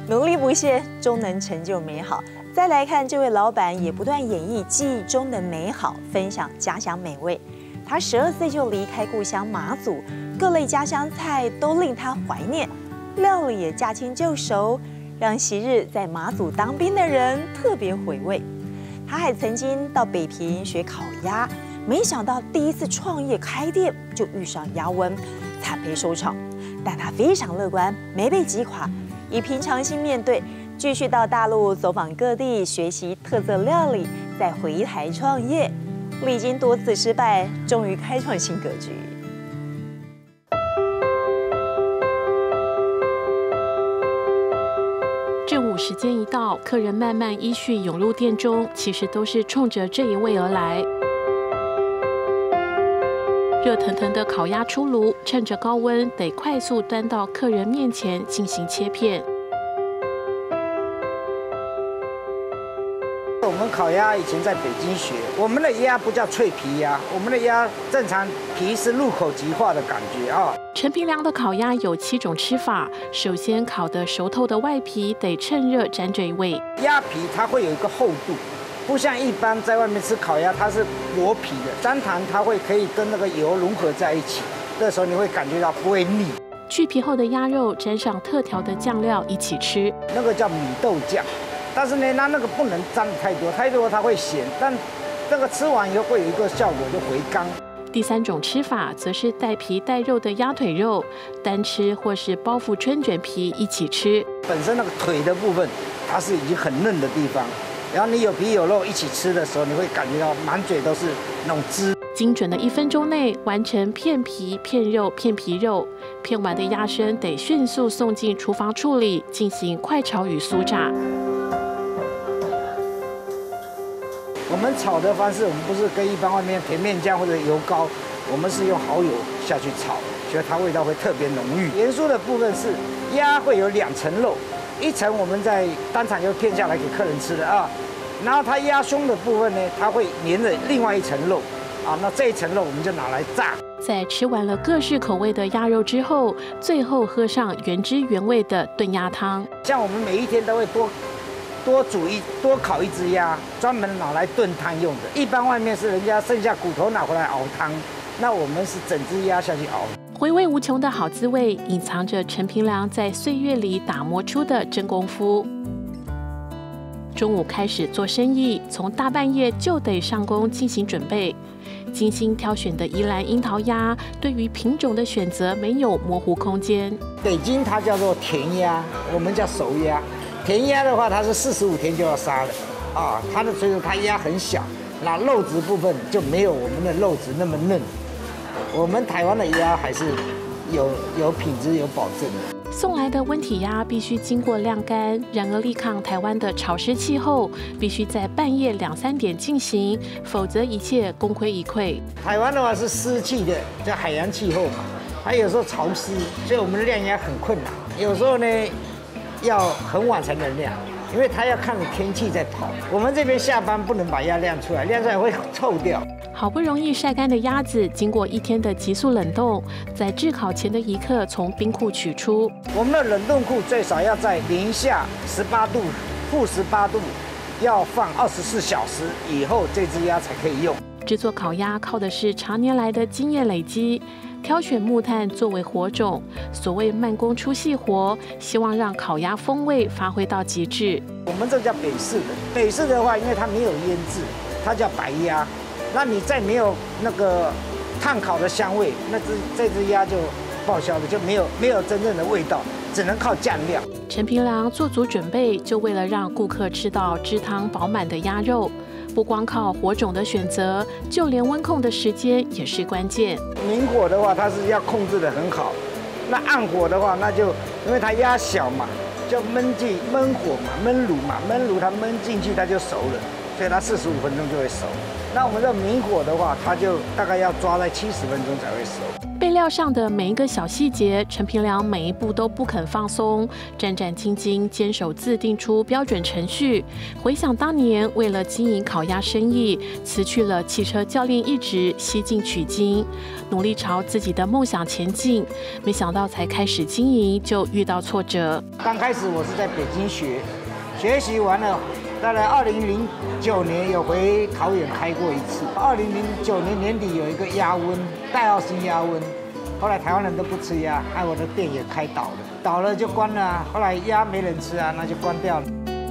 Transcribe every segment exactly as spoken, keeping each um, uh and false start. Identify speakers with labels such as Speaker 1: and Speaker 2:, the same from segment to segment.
Speaker 1: 努力不懈，终能成就美好。再来看这位老板，也不断演绎记忆中的美好，分享家乡美味。他十二岁就离开故乡马祖，各类家乡菜都令他怀念，料理也驾轻就熟，让昔日在马祖当兵的人特别回味。他还曾经到北平学烤鸭，没想到第一次创业开店就遇上鸭瘟，惨赔收场。但他非常乐观，没被击垮，以平常心面对，继续到大陆走访各地，学习特色料理，再回台创业。历经多次失败，终于开创新格局。
Speaker 2: 正午时间一到，客人慢慢依序涌入店中，其实都是冲着这一位而来。热腾腾的烤鸭出炉，趁着高温，得快速端到客人面前进行切片。
Speaker 3: 我们烤鸭以前在北京学，我们的鸭不叫脆皮鸭，我们的鸭正常皮是入口即化的感觉啊。
Speaker 2: 陈平良的烤鸭有七种吃法，首先烤得熟透的外皮得趁热沾嘴味。
Speaker 3: 鸭皮它会有一个厚度。不像一般在外面吃烤鸭，它是薄皮的，沾糖它会可以跟那个油融合在一起，这时候你会感觉到不会腻。
Speaker 2: 去皮后的鸭肉沾上特调的酱料一起吃，
Speaker 3: 那个叫米豆酱，但是呢，它那个不能沾太多，太多它会咸，但这个吃完以后会有一个效果，就回甘。
Speaker 2: 第三种吃法则是带皮带肉的鸭腿肉，单吃或是包覆春卷皮一起吃。
Speaker 3: 本身那个腿的部分，它是已经很嫩的地方。然后你有皮有肉一起吃的时候，你会感觉到满嘴都是那种汁。
Speaker 2: 精准的一分钟内完成片皮、片肉、片皮肉，片完的鸭身得迅速送进厨房处理，进行快炒与酥炸。
Speaker 3: 我们炒的方式，我们不是跟一般外面甜面酱或者油膏，我们是用蚝油下去炒，所以它味道会特别浓郁。盐酥的部分是鸭会有两层肉。一层我们在当场就片下来给客人吃的啊，然后它鸭胸的部分呢，它会连着另外一层肉啊，那这一层肉我们就拿来炸。
Speaker 2: 在吃完了各式口味的鸭肉之后，最后喝上原汁原味的炖鸭汤。
Speaker 3: 像我们每一天都会多多煮一多烤一只鸭，专门拿来炖汤用的。一般外面是人家剩下骨头拿回来熬汤，那我们是整只鸭下去熬。
Speaker 2: 回味无穷的好滋味，隐藏着陈平良在岁月里打磨出的真功夫。中午开始做生意，从大半夜就得上工进行准备。精心挑选的宜兰樱桃鸭，对于品种的选择没有模糊空间。
Speaker 3: 北京它叫做甜鸭，我们叫熟鸭。甜鸭的话，它是四十五天就要杀的啊，它的所以说它鸭很小，那肉质部分就没有我们的肉质那么嫩。我们台湾的鸭还是有有品质有保证的。
Speaker 2: 送来的温体鸭必须经过晾干，然而力抗台湾的潮湿气候，必须在半夜两三点进行，否则一切功亏一篑。
Speaker 3: 台湾的话是湿气的，叫海洋气候嘛，它有时候潮湿，所以我们的晾鸭很困难。有时候呢，要很晚才能晾，因为它要看着天气在跑。我们这边下班不能把鸭晾出来，晾出来会臭掉。
Speaker 2: 好不容易晒干的鸭子，经过一天的急速冷冻，在炙烤前的一刻从冰库取出。
Speaker 3: 我们的冷冻库最少要在零下十八度、负十八度，要放二十四小时以后，这只鸭才可以用。
Speaker 2: 制作烤鸭靠的是常年来的经验累积，挑选木炭作为火种，所谓慢工出细活，希望让烤鸭风味发挥到极致。
Speaker 3: 我们这叫北式的，北式的话，因为它没有腌制，它叫白鸭。那你再没有那个炭烤的香味，那只这只鸭就报销了，就没有没有真正的味道，只能靠酱料。
Speaker 2: 陈平良做足准备，就为了让顾客吃到汁汤饱满的鸭肉。不光靠火种的选择，就连温控的时间也是关键。
Speaker 3: 明火的话，它是要控制得很好；那暗火的话，那就因为它鸭小嘛，就焖进焖火嘛，焖炉嘛，焖炉它焖进去它就熟了。 所以它四十五分钟就会熟。那我们这明火的话，它就大概要抓在七十分钟才会熟。
Speaker 2: 备料上的每一个小细节，陈平良每一步都不肯放松，战战兢兢，坚守自定出标准程序。回想当年为了经营烤鸭生意，辞去了汽车教练一职，西进取经，努力朝自己的梦想前进。没想到才开始经营就遇到挫折。
Speaker 3: 刚开始我是在北京学，学习完了。大概二零零九年有回桃园开过一次，二零零九年年底有一个鸭瘟，戴奥辛鸭瘟，后来台湾人都不吃鸭，害我的店也开倒了，倒了就关了啊。后来鸭没人吃啊，那就关掉了。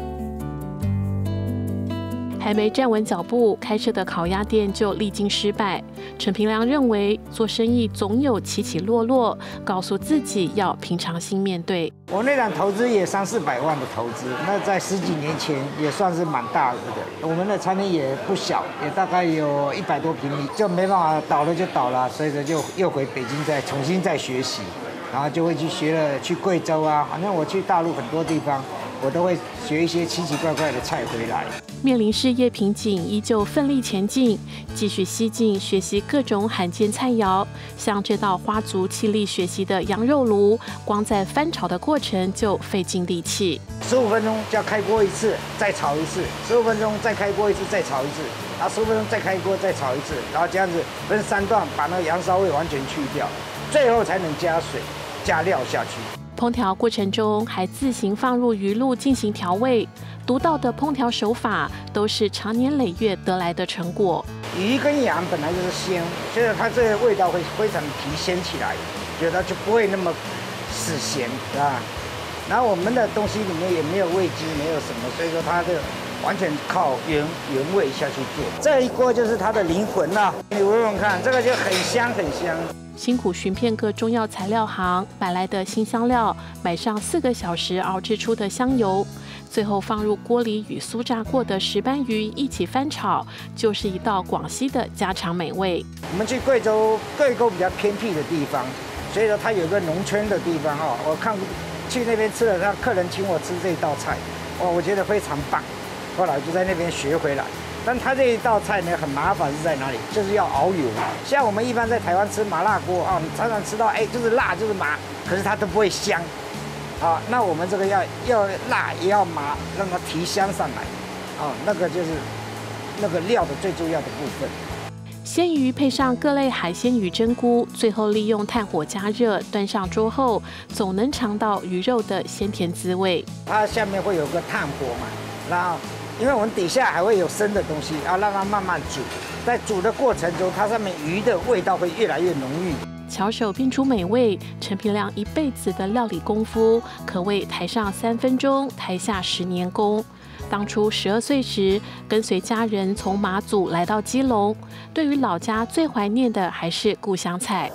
Speaker 2: 还没站稳脚步，开设的烤鸭店就历经失败。陈平良认为，做生意总有起起落落，告诉自己要平常心面对。
Speaker 3: 我那档投资也三四百万的投资，那在十几年前也算是蛮大额的。我们的餐厅也不小，也大概有一百多平米，就没办法倒了就倒了，所以说就又回北京再重新再学习，然后就会去学了去贵州啊，反正我去大陆很多地方。我都会学一些奇奇怪怪的菜回来。
Speaker 2: 面临事业瓶颈，依旧奋力前进，继续西进学习各种罕见菜肴。像这道花足气力学习的羊肉炉，光在翻炒的过程就费尽力气。
Speaker 3: 十五分钟就要开锅一次，再炒一次；十五分钟再开锅一次，再炒一次；然后十五分钟再开锅再炒一次，然后这样子分三段，把那个羊骚味完全去掉，最后才能加水、加料下去。
Speaker 2: 烹调过程中还自行放入鱼露进行调味，独到的烹调手法都是常年累月得来的成果。
Speaker 3: 鱼跟羊本来就是鲜，所以它这个味道会非常提鲜起来，觉得就不会那么死咸啊。然后我们的东西里面也没有味精，没有什么，所以说它这个完全靠原原味下去做。这一锅就是它的灵魂啊！你闻闻看，这个就很香很香。
Speaker 2: 辛苦寻遍各中药材料行买来的新香料，买上四个小时熬制出的香油，最后放入锅里与酥炸过的石斑鱼一起翻炒，就是一道广西的家常美味。
Speaker 3: 我们去贵州，贵州比较偏僻的地方，所以说它有个农村的地方哦。我看去那边吃了，让客人请我吃这道菜，哇，我觉得非常棒。后来就在那边学回来。但它这一道菜呢，很麻烦是在哪里？就是要熬油。像我们一般在台湾吃麻辣锅啊，你常常吃到哎，就是辣就是麻，可是它都不会香。啊，那我们这个要要辣也要麻，让它提香上来。啊，那个就是那个料的最重要的部分。
Speaker 2: 鲜鱼配上各类海鲜与珍菇，最后利用炭火加热，端上桌后，总能尝到鱼肉的鲜甜滋味。
Speaker 3: 它下面会有个炭火嘛，然后。因为我们底下还会有生的东西，要让它慢慢煮，在煮的过程中，它上面鱼的味道会越来越浓郁。
Speaker 2: 巧手变出美味，陈平良一辈子的料理功夫，可谓台上三分钟，台下十年功。当初十二岁时，跟随家人从马祖来到基隆，对于老家最怀念的还是故乡菜。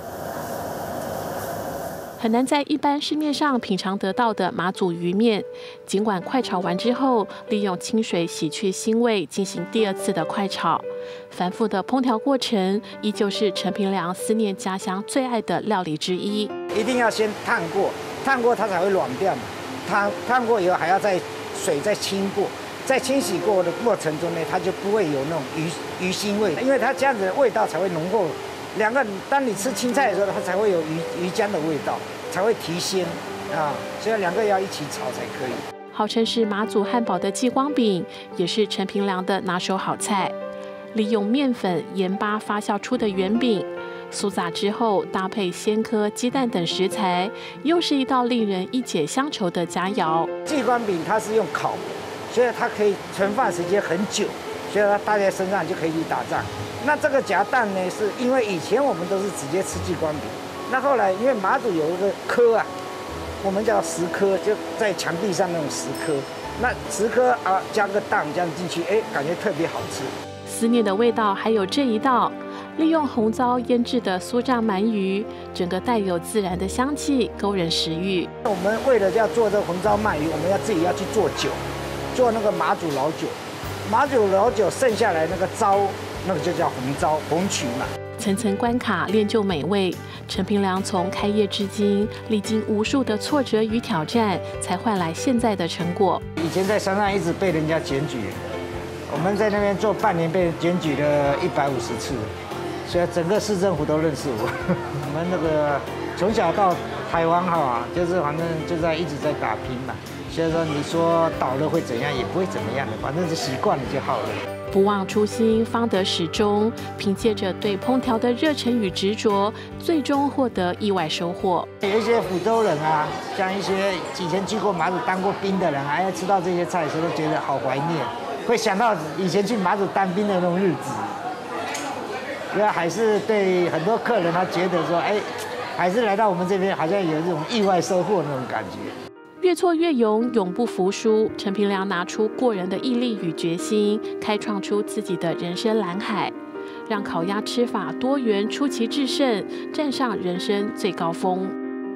Speaker 2: 很难在一般市面上品尝得到的马祖鱼面，尽管快炒完之后，利用清水洗去腥味，进行第二次的快炒。繁复的烹调过程，依旧是陈平良思念家乡最爱的料理之一。
Speaker 3: 一定要先烫过，烫过它才会软掉嘛。烫烫过以后，还要再水再清过，在清洗过的过程中呢，它就不会有那种鱼鱼腥味，因为它这样子的味道才会浓厚。两个，当你吃青菜的时候，它才会有鱼鱼浆的味道，才会提鲜啊，所以两个要一起炒才可以。
Speaker 2: 号称是马祖汉堡的继光饼，也是陈平良的拿手好菜。利用面粉、盐巴发酵出的圆饼，酥炸之后搭配鲜科、鸡蛋等食材，又是一道令人一解乡愁的佳肴。
Speaker 3: 继光饼它是用烤的，所以它可以存放时间很久，所以它带在身上就可以去打仗。那这个夹蛋呢，是因为以前我们都是直接吃继光饼，那后来因为马祖有一个科啊，我们叫石科，就在墙壁上那种石科，那石科啊加个蛋这样进去，哎，感觉特别好吃。
Speaker 2: 思念的味道还有这一道，利用红糟腌制的酥炸鳗鱼，整个带有自然的香气，勾人食欲。
Speaker 3: 我们为了要做这个红糟鳗鱼，我们要自己要去做酒，做那个马祖老酒，马祖老酒剩下来那个糟。那个就叫红糟红曲嘛。
Speaker 2: 层层关卡练就美味，陈平良从开业至今，历经无数的挫折与挑战，才换来现在的成果。
Speaker 3: 以前在山上一直被人家检举， 我们在那边做半年，被检举了一百五十次，所以整个市政府都认识我。我们那个从小到台湾哈，就是反正就在一直在打拼嘛。所以说你说倒了会怎样，也不会怎么样的，反正是习惯了就好了。
Speaker 2: 不忘初心，方得始终。凭借着对烹调的热忱与执着，最终获得意外收获。
Speaker 3: 有一些福州人啊，像一些以前去过马祖当过兵的人，还要吃到这些菜的时候，都觉得好怀念，会想到以前去马祖当兵的那种日子。因为还是对很多客人，他觉得说，哎，还是来到我们这边，好像有这种意外收获那种感觉。
Speaker 2: 越挫越勇，永不服输。陈平良拿出过人的毅力与决心，开创出自己的人生蓝海，让烤鸭吃法多元出奇制胜，站上人生最高峰。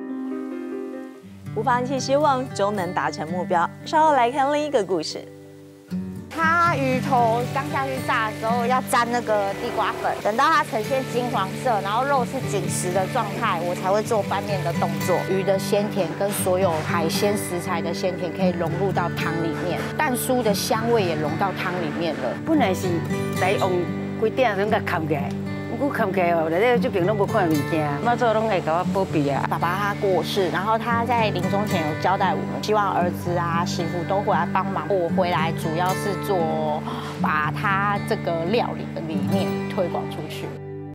Speaker 1: 不放弃希望，终能达成目标。稍后来看另一个故事。
Speaker 4: 它鱼头刚下去炸的时候要沾那个地瓜粉，等到它呈现金黄色，然后肉是紧实的状态，我才会做翻面的动作。鱼的鲜甜跟所有海鲜食材的鲜甜可以融入到汤里面，蛋酥的香味也融到汤里面了。
Speaker 5: 本来是来用规点拢甲扛起来。 我看起来哦，内底这边拢无看物件，妈祖拢会给我保庇啊。
Speaker 4: 爸爸他过世，然后他在临终前有交代我们，希望儿子啊、媳妇都回来帮忙。我回来主要是做把他这个料理的理念推广出去。